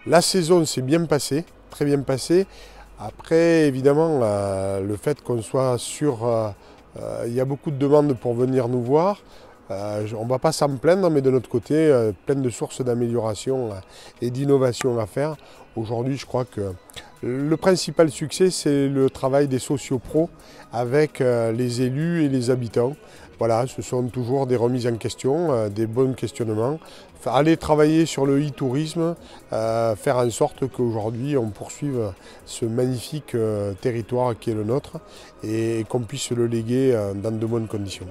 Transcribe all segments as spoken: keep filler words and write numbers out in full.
La saison s'est bien passée, très bien passée. Après, évidemment, euh, le fait qu'on soit sur... Euh, euh, il y a beaucoup de demandes pour venir nous voir. Euh, on ne va pas s'en plaindre, mais de notre côté, euh, plein de sources d'amélioration euh, et d'innovation à faire. Aujourd'hui, je crois que le principal succès, c'est le travail des sociopros avec euh, les élus et les habitants. Voilà, ce sont toujours des remises en question, euh, des bons questionnements. Aller travailler sur le e-tourisme, euh, faire en sorte qu'aujourd'hui on poursuive ce magnifique euh, territoire qui est le nôtre et, et qu'on puisse le léguer euh, dans de bonnes conditions.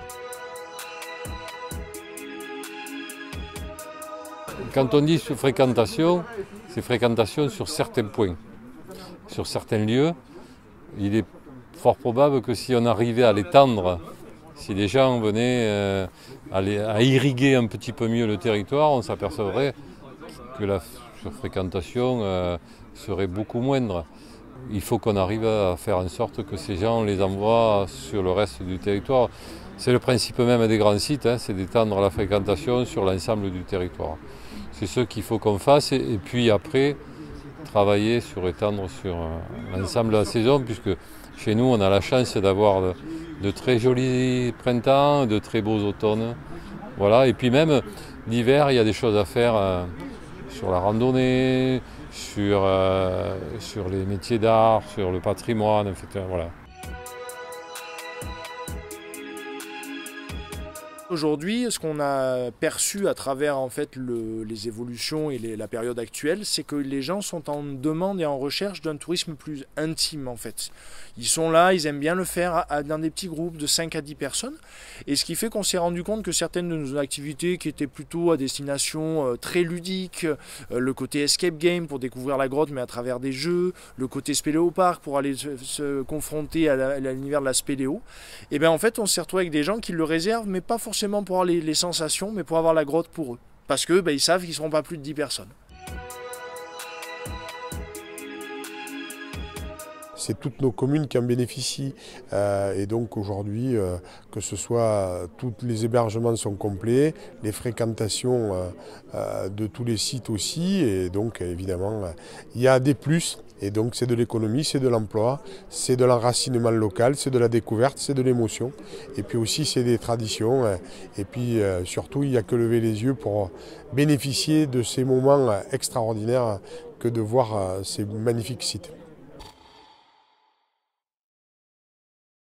Quand on dit fréquentation, c'est fréquentation sur certains points, sur certains lieux. Il est fort probable que si on arrivait à l'étendre, si les gens venaient euh, à, les, à irriguer un petit peu mieux le territoire, on s'apercevrait que la fréquentation euh, serait beaucoup moindre. Il faut qu'on arrive à faire en sorte que ces gens les envoient sur le reste du territoire. C'est le principe même des grands sites, hein, c'est d'étendre la fréquentation sur l'ensemble du territoire. C'est ce qu'il faut qu'on fasse et, et puis après travailler sur étendre sur euh, l'ensemble de la saison, puisque chez nous on a la chance d'avoir de, de très jolis printemps, de très beaux automnes. Voilà. Et puis même l'hiver, il y a des choses à faire euh, sur la randonnée, sur, euh, sur les métiers d'art, sur le patrimoine, et cetera. Voilà. Aujourd'hui, ce qu'on a perçu à travers en fait le, les évolutions et les, la période actuelle, c'est que les gens sont en demande et en recherche d'un tourisme plus intime en fait. Ils sont là, ils aiment bien le faire à, à, dans des petits groupes de cinq à dix personnes. Et ce qui fait qu'on s'est rendu compte que certaines de nos activités qui étaient plutôt à destination euh, très ludique, euh, le côté escape game pour découvrir la grotte mais à travers des jeux, le côté spéléoparc pour aller se, se confronter à l'univers de la spéléo, et bien en fait on s'est retrouvé avec des gens qui le réservent mais pas forcément pour avoir les, les sensations, mais pour avoir la grotte pour eux. Parce que ben, ils savent qu'ils ne seront pas plus de dix personnes. C'est toutes nos communes qui en bénéficient. Euh, et donc aujourd'hui, euh, que ce soit euh, tous les hébergements sont complets, les fréquentations euh, euh, de tous les sites aussi. Et donc évidemment, euh, il y a des plus. Et donc c'est de l'économie, c'est de l'emploi, c'est de l'enracinement local, c'est de la découverte, c'est de l'émotion. Et puis aussi c'est des traditions. Et puis euh, surtout, il n'y a que lever les yeux pour bénéficier de ces moments extraordinaires que de voir euh, ces magnifiques sites.